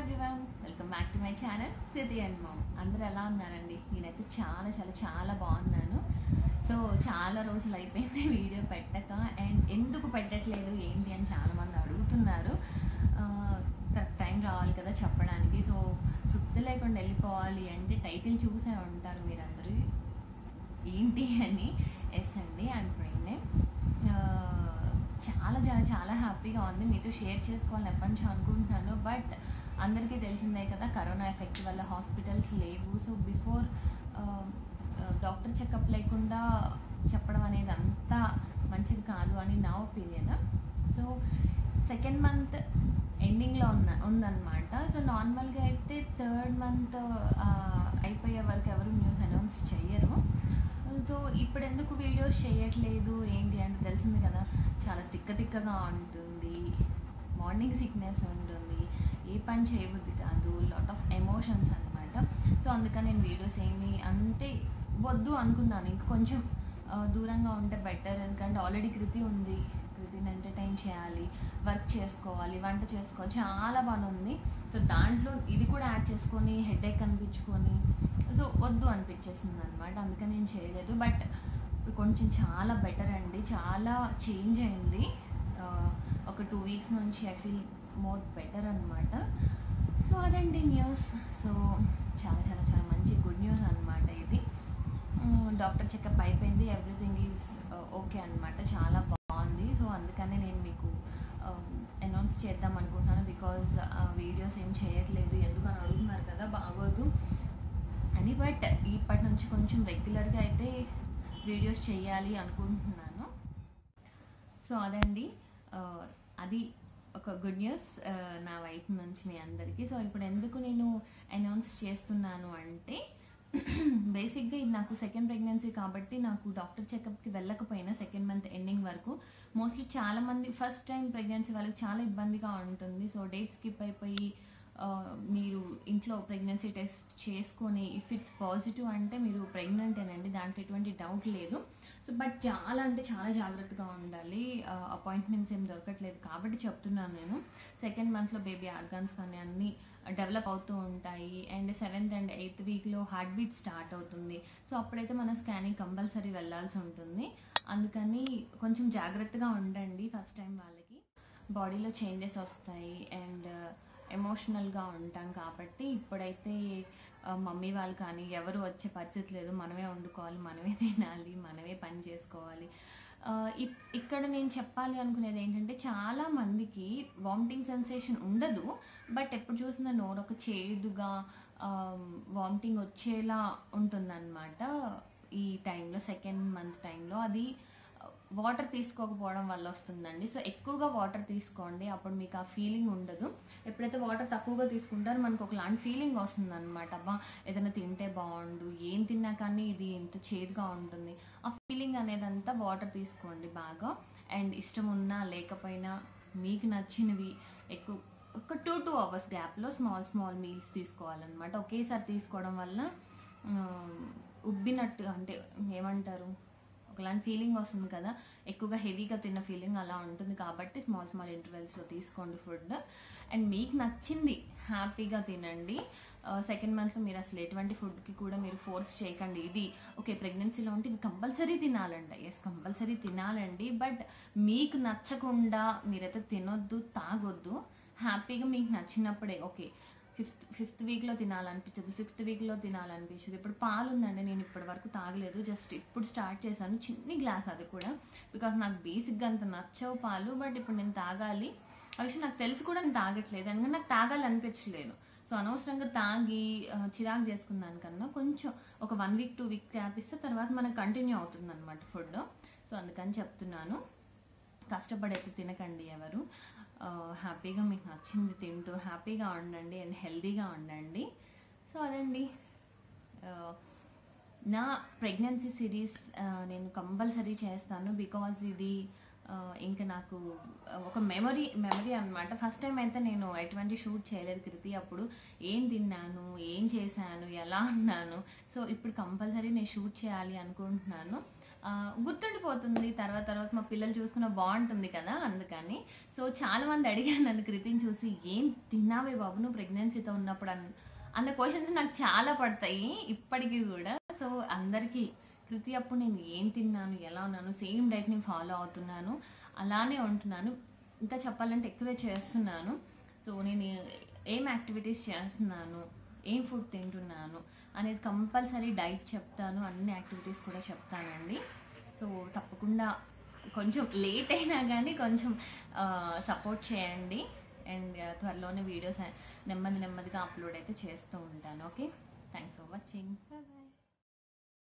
Everyone, welcome back to my channel Kriti and mom. అందరూ ఎలా ఉన్నారండి? నేనైతే చాలా చాలా చాలా బాగున్నాను. సో చాలా రోజులు అయిపోయింది వీడియో పెట్టక, అండ్ ఎందుకు పెట్టట్లేదు ఏంటి అని చాలామంది అడుగుతున్నారు. కరెక్ట్ టైం రావాలి కదా చెప్పడానికి. సో సుత్తి లేకుండా వెళ్ళిపోవాలి అంటే టైటిల్ చూసే ఉంటారు మీరందరూ ఏంటి అని. ఎస్ అండి, ఐఎమ్ ప్రెగ్నెంట్. చాలా చాలా చాలా హ్యాపీగా ఉంది, మీతో షేర్ చేసుకోవాలని ఎప్పటి నుంచో అనుకుంటున్నాను. బట్ అందరికీ తెలిసిందే కదా, కరోనా ఎఫెక్ట్ వల్ల హాస్పిటల్స్ లేవు. సో బిఫోర్ డాక్టర్ చెకప్ లేకుండా చెప్పడం అనేది అంత మంచిది కాదు అని నా ఒపీనియన్. సో సెకండ్ మంత్ ఎండింగ్లో ఉందన్నమాట. సో నార్మల్గా అయితే థర్డ్ మంత్ అయిపోయే వరకు ఎవరు న్యూస్ అనౌన్స్ చెయ్యరు. సో ఇప్పుడు ఎందుకు వీడియోస్ చేయట్లేదు ఏంటి అంటే తెలిసింది కదా, చాలా తిక్కగా ఉంటుంది, మార్నింగ్ సిక్నెస్ ఉంటుంది, ఏ పని చేయబుద్ధి కాదు, లాట్ ఆఫ్ ఎమోషన్స్ అనమాట. సో అందుకని నేను వీడియోస్ ఏమి అంటే వద్దు అనుకున్నాను, ఇంక కొంచెం దూరంగా ఉంటే బెటర్. ఎందుకంటే ఆల్రెడీ కృతి ఉంది, కృతిని ఎంటర్టైన్ చేయాలి, వర్క్ చేసుకోవాలి, వంట చేసుకోవాలి, చాలా పని ఉంది. సో దాంట్లో ఇది కూడా యాడ్ చేసుకొని హెడేక్ అనిపించుకొని సో వద్దు అనిపించేసింది అనమాట. అందుకని నేను చేయలేదు. బట్ ఇప్పుడు కొంచెం చాలా బెటర్ అండి, చాలా చేంజ్ అయింది. ఒక 2 వీక్స్ నుంచి ఐ ఫీల్ మోర్ బెటర్ అనమాట. సో అదండి న్యూస్. సో చాలా చాలా చాలా మంచి గుడ్ న్యూస్ అనమాట ఇది. డాక్టర్ చెకప్ అయిపోయింది, ఎవ్రీథింగ్ ఈజ్ ఓకే అనమాట, చాలా బాగుంది. సో అందుకనే నేను మీకు అనౌన్స్ చేద్దాం అనుకుంటున్నాను. బికాజ్ వీడియోస్ ఏం చేయట్లేదు ఎందుకు అని అడుగుతున్నారు కదా, బాగోదు అని. బట్ ఇప్పటి నుంచి కొంచెం రెగ్యులర్గా అయితే వీడియోస్ చేయాలి అనుకుంటున్నాను. సో అదండి, అది ఒక గుడ్ న్యూస్ నా వైపు నుంచి మీ అందరికీ. సో ఇప్పుడు ఎందుకు నేను అనౌన్స్ చేస్తున్నాను అంటే, బేసిక్గా ఇది నాకు సెకండ్ ప్రెగ్నెన్సీ కాబట్టి నాకు డాక్టర్ చెకప్కి వెళ్ళకపోయినా సెకండ్ మంత్ ఎండింగ్ వరకు మోస్ట్లీ చాలామంది ఫస్ట్ టైం ప్రెగ్నెన్సీ వాళ్ళకి చాలా ఇబ్బందిగా ఉంటుంది. సో డేట్ స్కిప్ అయిపోయి మీరు ఇంట్లో ప్రెగ్నెన్సీ టెస్ట్ చేసుకొని ఇఫ్ ఇట్స్ పాజిటివ్ అంటే మీరు ప్రెగ్నెంటేనండి, దాంట్లో ఎటువంటి డౌట్ లేదు. సో బట్ చాలా అంటే చాలా జాగ్రత్తగా ఉండాలి, అపాయింట్మెంట్స్ ఏం దొరకట్లేదు కాబట్టి చెప్తున్నాను నేను. సెకండ్ మంత్లో బేబీ ఆర్గాన్స్ కానీ అన్నీ డెవలప్ అవుతూ ఉంటాయి. అండ్ 7th and 8th వీక్లో హార్ట్ బీట్ స్టార్ట్ అవుతుంది. సో అప్పుడైతే మన స్కానింగ్ కంపల్సరీ వెళ్ళాల్సి ఉంటుంది. అందుకని కొంచెం జాగ్రత్తగా ఉండండి. ఫస్ట్ టైం వాళ్ళకి బాడీలో చేంజెస్ వస్తాయి అండ్ ఎమోషనల్గా ఉంటాం కాబట్టి ఇప్పుడైతే మమ్మీ వాళ్ళు కానీ ఎవరు వచ్చే పరిస్థితి లేదు, మనమే వండుకోవాలి, మనమే తినాలి, మనమే పని చేసుకోవాలి. ఇక్కడ నేను చెప్పాలి అనుకునేది ఏంటంటే, చాలా మందికి వామిటింగ్ సెన్సేషన్ ఉండదు, బట్ ఎప్పుడు చూసినా నోరు ఒక చేదుగా వామిటింగ్ వచ్చేలా ఉంటుందన్నమాట. ఈ టైంలో సెకండ్ మంత్ టైంలో అది వాటర్ తీసుకోకపోవడం వల్ల వస్తుందండి. సో ఎక్కువగా వాటర్ తీసుకోండి, అప్పుడు మీకు ఆ ఫీలింగ్ ఉండదు. ఎప్పుడైతే వాటర్ తక్కువగా తీసుకుంటారో మనకు ఒకలాంటి ఫీలింగ్ వస్తుంది అనమాట, అబ్బా ఏదైనా తింటే బాగుండు, ఏం తిన్నా కానీ ఇది ఇంత చేదుగా ఉంటుంది. ఆ ఫీలింగ్ అనేదంతా వాటర్ తీసుకోండి బాగా. అండ్ ఇష్టం ఉన్నా లేకపోయినా మీకు నచ్చినవి ఎక్కువ ఒక 2 hours గ్యాప్లో స్మాల్ మీల్స్ తీసుకోవాలన్నమాట. ఒకేసారి తీసుకోవడం వల్ల ఉబ్బినట్టు అంటే ఏమంటారు, ఒకలాంటి ఫీలింగ్ వస్తుంది కదా, ఎక్కువగా హెవీగా తిన్న ఫీలింగ్ అలా ఉంటుంది. కాబట్టి స్మాల్ ఇంటర్వెల్స్లో తీసుకోండి ఫుడ్. అండ్ మీకు నచ్చింది హ్యాపీగా తినండి. సెకండ్ మంత్లో మీరు అసలు ఎటువంటి ఫుడ్కి కూడా మీరు ఫోర్స్ చేయకండి. ఇది ఓకే ప్రెగ్నెన్సీలో ఉంటే ఇది కంపల్సరీ తినాలంట, ఎస్ కంపల్సరీ తినాలండి. బట్ మీకు నచ్చకుండా మీరైతే తినొద్దు, తాగొద్దు. హ్యాపీగా మీకు నచ్చినప్పుడే ఓకే, ఫిఫ్త్ వీక్లో తినాలనిపించదు, 6th వీక్లో తినాలనిపించదు. ఇప్పుడు పాలు ఉందండి, నేను ఇప్పటి వరకు తాగలేదు, జస్ట్ ఇప్పుడు స్టార్ట్ చేశాను, చిన్ని గ్లాస్, అది కూడా బికాస్ నాకు బేసిక్గా అంత నచ్చవు పాలు. బట్ ఇప్పుడు నేను తాగాలి, ఆ విషయం నాకు తెలిసి కూడా నేను తాగట్లేదు, ఎందుకంటే నాకు తాగాలనిపించలేదు. సో అనవసరంగా తాగి చిరాకు చేసుకున్నాను కన్నా కొంచెం ఒక 1 week 2 weeks గ్యాప్ ఇస్తే తర్వాత మనకు కంటిన్యూ అవుతుంది అనమాట ఫుడ్. సో అందుకని చెప్తున్నాను, కష్టపడైతే తినకండి ఎవరు. హ్యాపీగా మీకు నచ్చింది తింటూ హ్యాపీగా ఉండండి అండ్ హెల్దీగా ఉండండి. సో అదండి నా ప్రెగ్నెన్సీ సిరీస్ నేను కంపల్సరీ చేస్తాను. బికాజ్ ఇది ఇంకా నాకు ఒక మెమరీ అనమాట. ఫస్ట్ టైం అయితే నేను ఎటువంటి షూట్ చేయలేదు కృతి, అప్పుడు ఏం తిన్నాను, ఏం చేశాను, ఎలా ఉన్నాను. సో ఇప్పుడు కంపల్సరీ నేను షూట్ చేయాలి అనుకుంటున్నాను. గుర్తుండిపోతుంది. తర్వాత తర్వాత మా పిల్లలు చూసుకున్న బావుంటుంది కదా! అందుకని. సో, చాలామంది అడిగారు నన్ను కృతిని చూసి, "ఏం తిన్నావే బాబు నువ్వు ప్రెగ్నెన్సీతో ఉన్నప్పుడు" అన్న క్వెషన్స్ నాకు చాలా పడతాయి ఇప్పటికి గూడా. సో, అందరికీ కృతి అప్పుడు నేను ఏం తిన్నాను, ఎలా ఉన్నాను, సేమ్ డైట్‌ని ఫాలో అవుతున్నాను. అలానే ఉంటున్నాను. ఇంకా చెప్పాలంటే ఎక్కువే చేస్తున్నాను. సో, నేను ఏం యాక్టివిటీస్ చేస్తున్నాను, ఏం ఫుడ్ తింటున్నాను అనేది కంపల్సరీ డైట్ చెప్తాను. అన్ని యాక్టివిటీస్ కూడా చెప్తానండి. సో, తప్పకుండా కొంచెం లేట్ అయినా గానీ కొంచెం సపోర్ట్ చేయండి. అండ్ త్వరలోనే వీడియోస్ నెమ్మదిగా అప్లోడ్ అయితే చేస్తూ ఉంటాను. Okay. Thanks for watching. Bye bye.